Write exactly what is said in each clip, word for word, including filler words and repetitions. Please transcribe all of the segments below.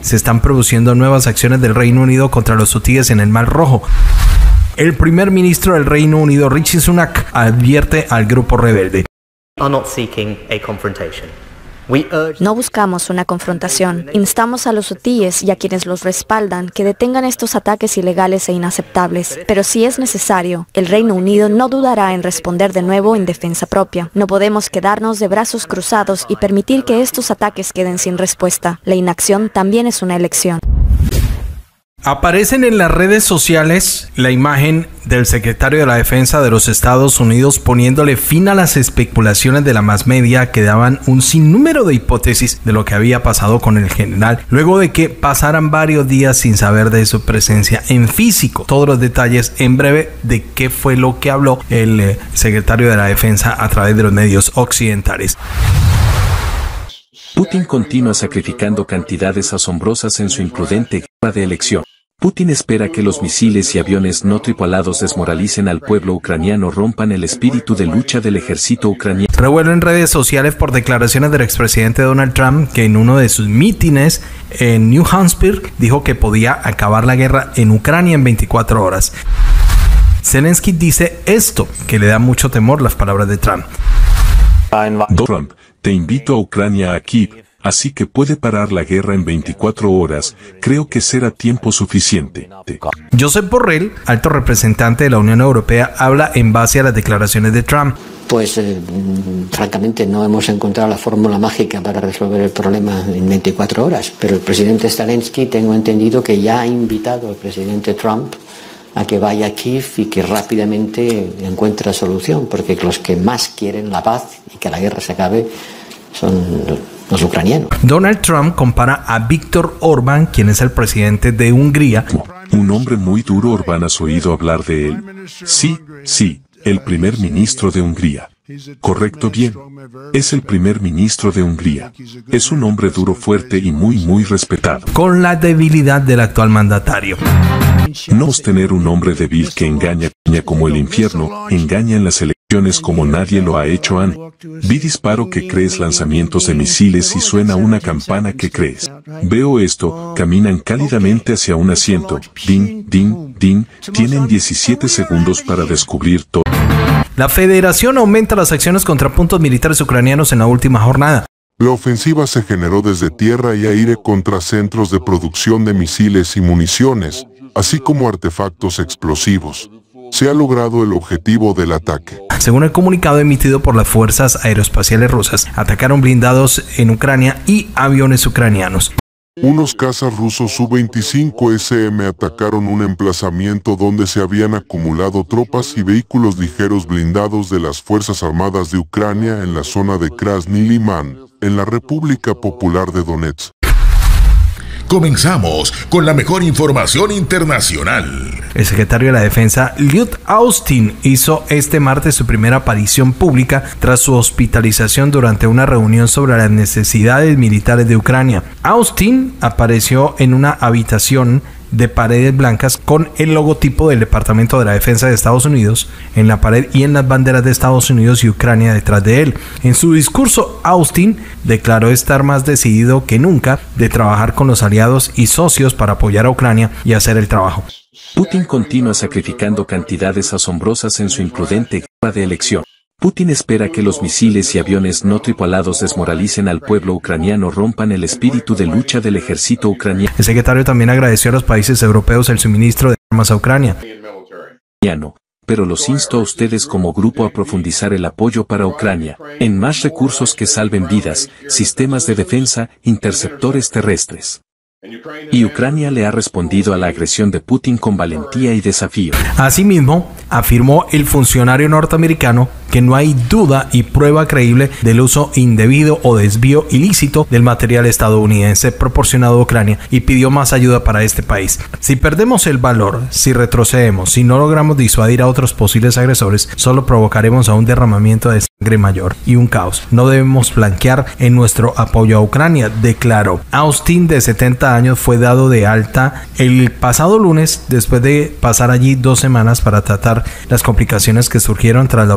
se están produciendo nuevas acciones del Reino Unido contra los hutíes en el Mar Rojo. El primer ministro del Reino Unido, Rishi Sunak, advierte al grupo rebelde. No buscamos una confrontación. Instamos a los hutíes y a quienes los respaldan que detengan estos ataques ilegales e inaceptables. Pero si es necesario, el Reino Unido no dudará en responder de nuevo en defensa propia. No podemos quedarnos de brazos cruzados y permitir que estos ataques queden sin respuesta. La inacción también es una elección. Aparecen en las redes sociales la imagen del secretario de la Defensa de los Estados Unidos poniéndole fin a las especulaciones de la mass media que daban un sinnúmero de hipótesis de lo que había pasado con el general, luego de que pasaran varios días sin saber de su presencia en físico. Todos los detalles en breve de qué fue lo que habló el eh, secretario de la Defensa a través de los medios occidentales. Putin continúa sacrificando cantidades asombrosas en su imprudente guerra de elección. Putin espera que los misiles y aviones no tripulados desmoralicen al pueblo ucraniano, rompan el espíritu de lucha del ejército ucraniano. Revuelo en redes sociales por declaraciones del expresidente Donald Trump, que en uno de sus mítines en New Hampshire dijo que podía acabar la guerra en Ucrania en veinticuatro horas. Zelensky dice esto, que le da mucho temor las palabras de Trump. Trump, te invito a Ucrania aquí, así que puede parar la guerra en veinticuatro horas. Creo que será tiempo suficiente. Josep Borrell, alto representante de la Unión Europea, habla en base a las declaraciones de Trump. Pues eh, francamente no hemos encontrado la fórmula mágica para resolver el problema en veinticuatro horas, pero el presidente Zelensky, tengo entendido que ya ha invitado al presidente Trump a que vaya a Kiev y que rápidamente encuentre solución, porque los que más quieren la paz y que la guerra se acabe son los ucranianos. Donald Trump compara a Víctor Orbán, quien es el presidente de Hungría. Un hombre muy duro. Orbán, ¿has oído hablar de él? Sí, sí, el primer ministro de Hungría. Correcto, bien. Es el primer ministro de Hungría. Es un hombre duro, fuerte y muy, muy respetado. Con la debilidad del actual mandatario. No es tener un hombre débil que engaña como el infierno, engaña en las elecciones como nadie lo ha hecho antes. Vi disparo que crees, lanzamientos de misiles y suena una campana que crees. Veo esto, caminan cálidamente hacia un asiento, ding, ding, ding, tienen diecisiete segundos para descubrir todo. La Federación aumenta las acciones contra puntos militares ucranianos en la última jornada. La ofensiva se generó desde tierra y aire contra centros de producción de misiles y municiones, así como artefactos explosivos. Se ha logrado el objetivo del ataque. Según el comunicado emitido por las fuerzas aeroespaciales rusas, atacaron blindados en Ucrania y aviones ucranianos. Unos cazas rusos U veinticinco S M atacaron un emplazamiento donde se habían acumulado tropas y vehículos ligeros blindados de las Fuerzas Armadas de Ucrania en la zona de Krasny Liman, en la República Popular de Donetsk. Comenzamos con la mejor información internacional. El secretario de la Defensa, Lloyd Austin, hizo este martes su primera aparición pública tras su hospitalización durante una reunión sobre las necesidades militares de Ucrania. Austin apareció en una habitación de paredes blancas con el logotipo del Departamento de la Defensa de Estados Unidos en la pared y en las banderas de Estados Unidos y Ucrania detrás de él. En su discurso, Austin declaró estar más decidido que nunca de trabajar con los aliados y socios para apoyar a Ucrania y hacer el trabajo. Putin continúa sacrificando cantidades asombrosas en su imprudente guerra de elección. Putin espera que los misiles y aviones no tripulados desmoralicen al pueblo ucraniano, rompan el espíritu de lucha del ejército ucraniano. El secretario también agradeció a los países europeos el suministro de armas a Ucrania. Pero los insto a ustedes como grupo a profundizar el apoyo para Ucrania, en más recursos que salven vidas, sistemas de defensa, interceptores terrestres. Y Ucrania le ha respondido a la agresión de Putin con valentía y desafío. Asimismo, afirmó el funcionario norteamericano que no hay duda y prueba creíble del uso indebido o desvío ilícito del material estadounidense proporcionado a Ucrania y pidió más ayuda para este país. Si perdemos el valor, si retrocedemos, si no logramos disuadir a otros posibles agresores, solo provocaremos a un derramamiento de sangre mayor y un caos. No debemos flanquear en nuestro apoyo a Ucrania, declaró. Austin, de setenta años, fue dado de alta el pasado lunes después de pasar allí dos semanas para tratar las complicaciones que surgieron tras la operación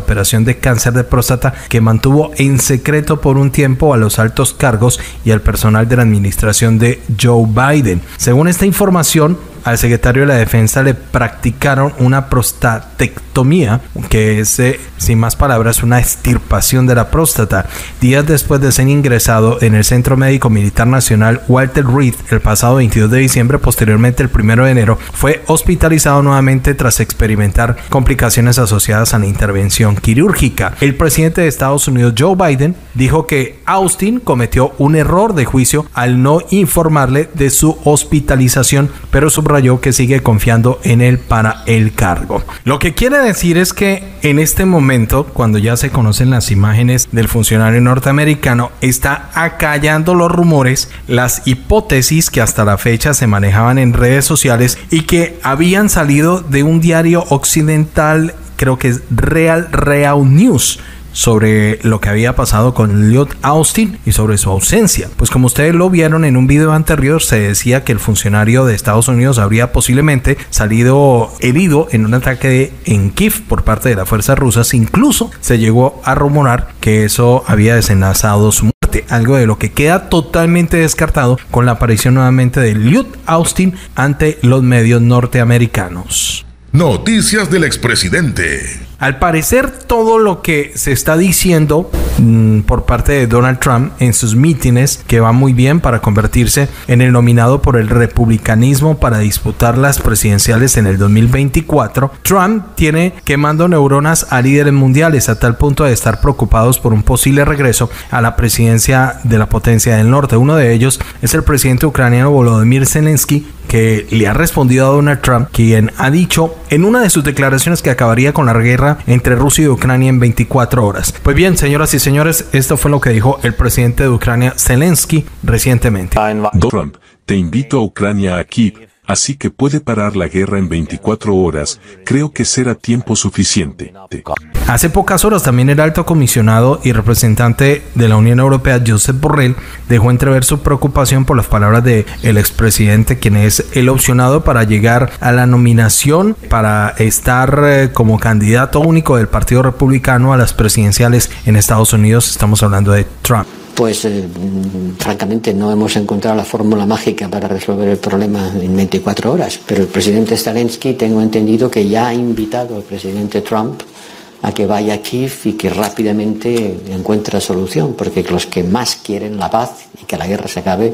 de cáncer de próstata que mantuvo en secreto por un tiempo a los altos cargos y al personal de la administración de Joe Biden. Según esta información, al secretario de la Defensa le practicaron una prostatectomía, que es, eh, sin más palabras, una extirpación de la próstata, días después de ser ingresado en el Centro Médico Militar Nacional Walter Reed el pasado veintidós de diciembre. Posteriormente, el primero de enero, fue hospitalizado nuevamente tras experimentar complicaciones asociadas a la intervención quirúrgica. El presidente de Estados Unidos, Joe Biden, dijo que Austin cometió un error de juicio al no informarle de su hospitalización, pero subrayó que sigue confiando en él para el cargo. Lo que quiere decir es que en este momento, cuando ya se conocen las imágenes del funcionario norteamericano, está acallando los rumores, las hipótesis que hasta la fecha se manejaban en redes sociales y que habían salido de un diario occidental, creo que es Real Real News, sobre lo que había pasado con Lloyd Austin y sobre su ausencia. Pues como ustedes lo vieron en un video anterior, se decía que el funcionario de Estados Unidos habría posiblemente salido herido en un ataque en Kiev por parte de las fuerzas rusas. Incluso se llegó a rumorar que eso había desenlazado su muerte, algo de lo que queda totalmente descartado con la aparición nuevamente de Lloyd Austin ante los medios norteamericanos. Noticias del expresidente. Al parecer, todo lo que se está diciendo mmm, por parte de Donald Trump en sus mítines, que va muy bien para convertirse en el nominado por el republicanismo para disputar las presidenciales en el dos mil veinticuatro, Trump tiene quemando neuronas a líderes mundiales a tal punto de estar preocupados por un posible regreso a la presidencia de la potencia del norte. Uno de ellos es el presidente ucraniano Volodymyr Zelensky, que le ha respondido a Donald Trump, quien ha dicho en una de sus declaraciones que acabaría con la guerra entre Rusia y Ucrania en veinticuatro horas. Pues bien, señoras y señores, esto fue lo que dijo el presidente de Ucrania, Zelensky, recientemente. Trump, te invito a Ucrania aquí, así que puede parar la guerra en veinticuatro horas. Creo que será tiempo suficiente. Hace pocas horas también el alto comisionado y representante de la Unión Europea, Josep Borrell, dejó entrever su preocupación por las palabras del expresidente, quien es el opcionado para llegar a la nominación para estar eh, como candidato único del Partido Republicano a las presidenciales en Estados Unidos. Estamos hablando de Trump. Pues eh, francamente no hemos encontrado la fórmula mágica para resolver el problema en veinticuatro horas, pero el presidente Zelensky, tengo entendido que ya ha invitado al presidente Trump a que vaya a Kiev y que rápidamente encuentre solución, porque los que más quieren la paz y que la guerra se acabe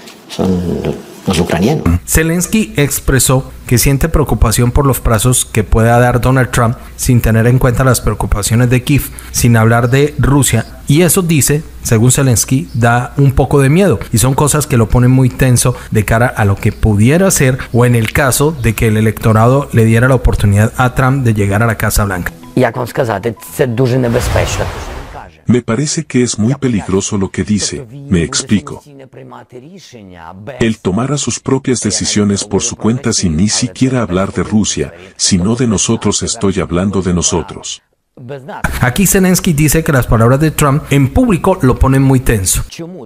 son los ucranianos. Zelensky expresó que siente preocupación por los plazos que pueda dar Donald Trump sin tener en cuenta las preocupaciones de Kiev, sin hablar de Rusia, y eso, dice, según Zelensky, da un poco de miedo y son cosas que lo ponen muy tenso de cara a lo que pudiera ser o en el caso de que el electorado le diera la oportunidad a Trump de llegar a la Casa Blanca. Me parece que es muy peligroso lo que dice, me explico. Él tomará sus propias decisiones por su cuenta sin ni siquiera hablar de Rusia, sino de nosotros. Estoy hablando de nosotros. Aquí Zelensky dice que las palabras de Trump en público lo ponen muy tenso.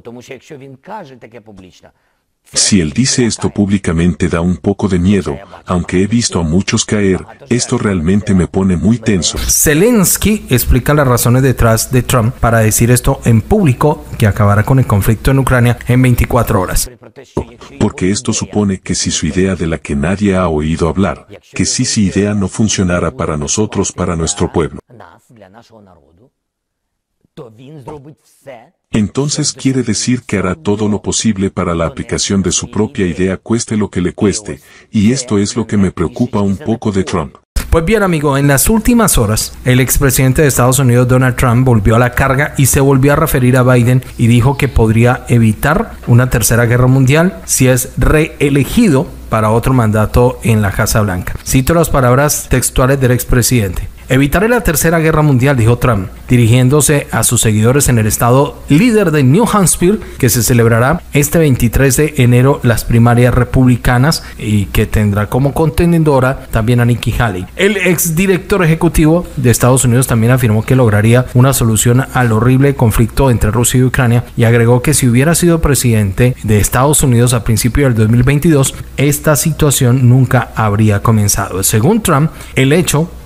Si él dice esto públicamente da un poco de miedo, aunque he visto a muchos caer, esto realmente me pone muy tenso. Zelensky explica las razones detrás de Trump para decir esto en público, que acabará con el conflicto en Ucrania en veinticuatro horas. Porque esto supone que si su idea de la que nadie ha oído hablar, que si su idea no funcionara para nosotros, para nuestro pueblo, entonces quiere decir que hará todo lo posible para la aplicación de su propia idea, cueste lo que le cueste, y esto es lo que me preocupa un poco de Trump. Pues bien, amigo, en las últimas horas, el expresidente de Estados Unidos, Donald Trump, volvió a la carga y se volvió a referir a Biden y dijo que podría evitar una tercera guerra mundial si es reelegido para otro mandato en la Casa Blanca. Cito las palabras textuales del expresidente. Evitaré la tercera guerra mundial, dijo Trump, dirigiéndose a sus seguidores en el estado líder de New Hampshire, que se celebrará este veintitrés de enero las primarias republicanas y que tendrá como contendora también a Nikki Haley. El exdirector ejecutivo de Estados Unidos también afirmó que lograría una solución al horrible conflicto entre Rusia y Ucrania y agregó que si hubiera sido presidente de Estados Unidos a principios del dos mil veintidós, esta situación nunca habría comenzado. Según Trump, el hecho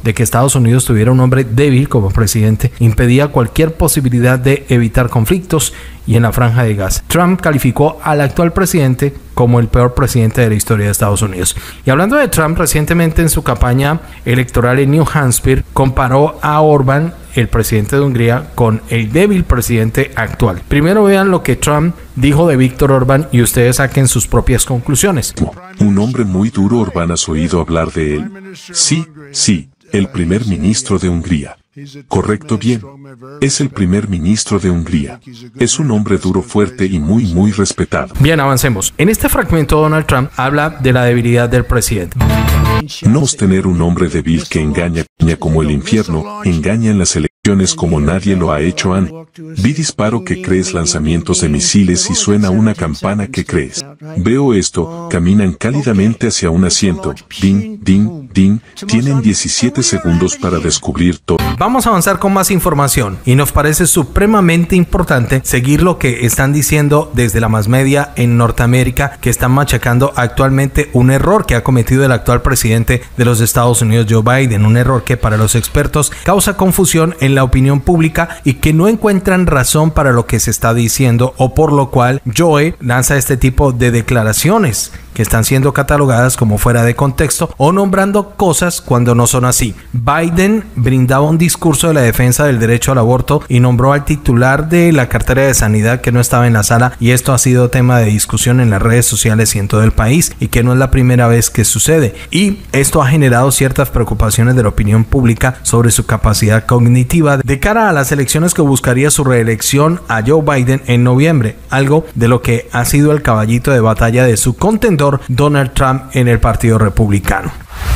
de que Estados Unidos tuviera un hombre débil como presidente impedía cualquier posibilidad de evitar conflictos y en la Franja de Gaza. Trump calificó al actual presidente como el peor presidente de la historia de Estados Unidos. Y hablando de Trump, recientemente en su campaña electoral en New Hampshire comparó a Orbán, el presidente de Hungría, con el débil presidente actual. Primero vean lo que Trump dijo de Víctor Orbán y ustedes saquen sus propias conclusiones. Un hombre muy duro. Orbán, ¿has oído hablar de él? Sí, sí, el primer ministro de Hungría. Correcto, bien. Es el primer ministro de Hungría. Es un hombre duro, fuerte y muy, muy respetado. Bien, avancemos. En este fragmento, Donald Trump habla de la debilidad del presidente. No es tener un hombre débil que engaña como el infierno, engaña en las elecciones como nadie lo ha hecho antes. Vi disparo que crees lanzamientos de misiles y suena una campana que crees. Veo esto, caminan cálidamente hacia un asiento. Ding, ding, ding. Tienen diecisiete segundos para descubrir todo. Vamos a avanzar con más información y nos parece supremamente importante seguir lo que están diciendo desde la más media en Norteamérica, que están machacando actualmente un error que ha cometido el actual presidente de los Estados Unidos, Joe Biden, un error que para los expertos causa confusión en la opinión pública y que no encuentran razón para lo que se está diciendo, o por lo cual Joe lanza este tipo de declaraciones que están siendo catalogadas como fuera de contexto o nombrando cosas cuando no son así. Biden brindaba un discurso de la defensa del derecho al aborto y nombró al titular de la cartera de sanidad que no estaba en la sala, y esto ha sido tema de discusión en las redes sociales y en todo el país, y que no es la primera vez que sucede, y esto ha generado ciertas preocupaciones de la opinión pública sobre su capacidad cognitiva de cara a las elecciones que buscaría su reelección a Joe Biden en noviembre, algo de lo que ha sido el caballito de batalla de su contendor Donald Trump en el Partido Republicano.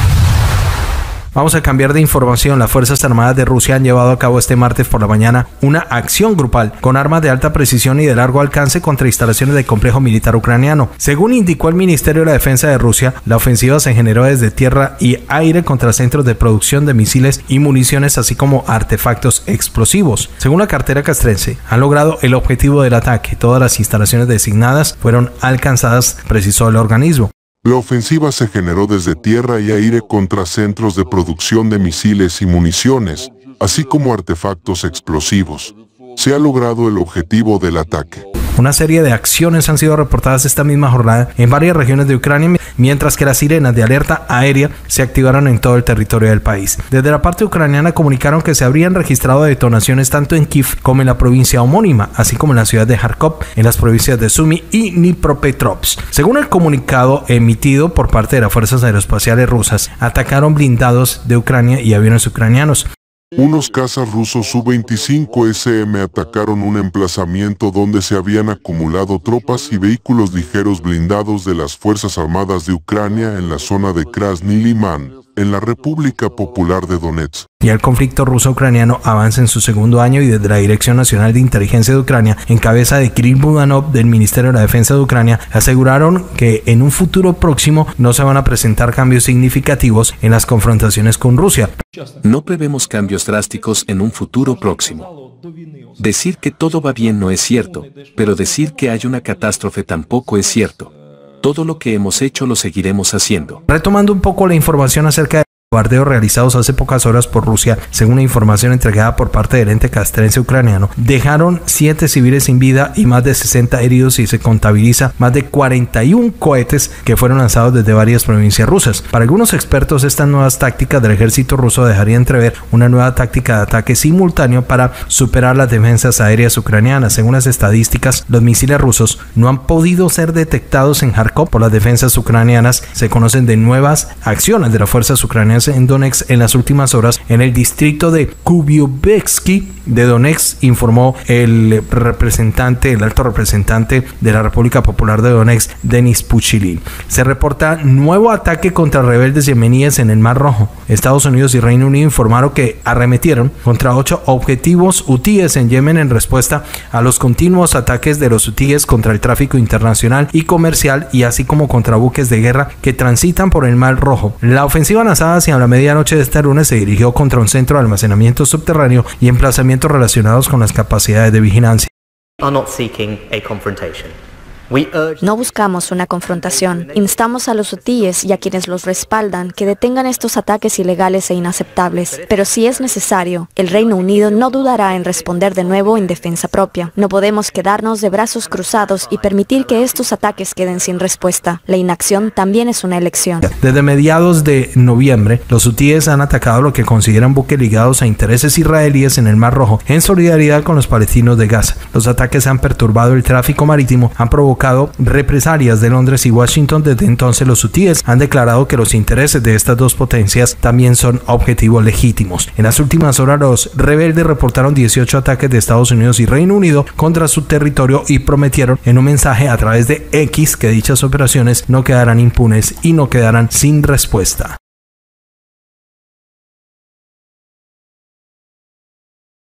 Vamos a cambiar de información. Las Fuerzas Armadas de Rusia han llevado a cabo este martes por la mañana una acción grupal con armas de alta precisión y de largo alcance contra instalaciones del complejo militar ucraniano. Según indicó el Ministerio de la Defensa de Rusia, la ofensiva se generó desde tierra y aire contra centros de producción de misiles y municiones, así como artefactos explosivos. Según la cartera castrense, han logrado el objetivo del ataque. Todas las instalaciones designadas fueron alcanzadas, precisó el organismo. La ofensiva se generó desde tierra y aire contra centros de producción de misiles y municiones, así como artefactos explosivos. Se ha logrado el objetivo del ataque. Una serie de acciones han sido reportadas esta misma jornada en varias regiones de Ucrania, mientras que las sirenas de alerta aérea se activaron en todo el territorio del país. Desde la parte ucraniana comunicaron que se habrían registrado detonaciones tanto en Kiev como en la provincia homónima, así como en la ciudad de Kharkov, en las provincias de Sumy y Dnipropetrovsk. Según el comunicado emitido por parte de las fuerzas aeroespaciales rusas, atacaron blindados de Ucrania y aviones ucranianos. Unos cazas rusos U veinticinco S M atacaron un emplazamiento donde se habían acumulado tropas y vehículos ligeros blindados de las Fuerzas Armadas de Ucrania en la zona de Krasny Liman, en la República Popular de Donetsk. Y el conflicto ruso-ucraniano avanza en su segundo año y desde la Dirección Nacional de Inteligencia de Ucrania, en cabeza de Kirill Budanov del Ministerio de la Defensa de Ucrania, aseguraron que en un futuro próximo no se van a presentar cambios significativos en las confrontaciones con Rusia. No prevemos cambios drásticos en un futuro próximo. Decir que todo va bien no es cierto, pero decir que hay una catástrofe tampoco es cierto. Todo lo que hemos hecho lo seguiremos haciendo. Retomando un poco la información acerca de bombardeos realizados hace pocas horas por Rusia, según la información entregada por parte del ente castrense ucraniano, dejaron siete civiles sin vida y más de sesenta heridos, y se contabiliza más de cuarenta y uno cohetes que fueron lanzados desde varias provincias rusas. Para algunos expertos, estas nuevas tácticas del ejército ruso dejarían entrever una nueva táctica de ataque simultáneo para superar las defensas aéreas ucranianas. Según las estadísticas, los misiles rusos no han podido ser detectados en Kharkov por las defensas ucranianas. Se conocen de nuevas acciones de las fuerzas ucranianas en Donetsk en las últimas horas en el distrito de Kupianski de Donetsk, informó el representante, el alto representante de la República Popular de Donetsk, Denis Puchilin. Se reporta nuevo ataque contra rebeldes yemeníes en el Mar Rojo. Estados Unidos y Reino Unido informaron que arremetieron contra ocho objetivos hutíes en Yemen en respuesta a los continuos ataques de los hutíes contra el tráfico internacional y comercial, y así como contra buques de guerra que transitan por el Mar Rojo. La ofensiva lanzada hacia la medianoche de este lunes se dirigió contra un centro de almacenamiento subterráneo y emplazamientos relacionados con las capacidades de vigilancia. Are not seeking a confrontation. No buscamos una confrontación. Instamos a los hutíes y a quienes los respaldan que detengan estos ataques ilegales e inaceptables. Pero si es necesario, el Reino Unido no dudará en responder de nuevo en defensa propia. No podemos quedarnos de brazos cruzados y permitir que estos ataques queden sin respuesta. La inacción también es una elección. Desde mediados de noviembre, los hutíes han atacado lo que consideran buques ligados a intereses israelíes en el Mar Rojo, en solidaridad con los palestinos de Gaza. Los ataques han perturbado el tráfico marítimo, han provocado represalias de Londres y Washington. Desde entonces los hutíes han declarado que los intereses de estas dos potencias también son objetivos legítimos. En las últimas horas los rebeldes reportaron dieciocho ataques de Estados Unidos y Reino Unido contra su territorio y prometieron en un mensaje a través de X que dichas operaciones no quedarán impunes y no quedarán sin respuesta.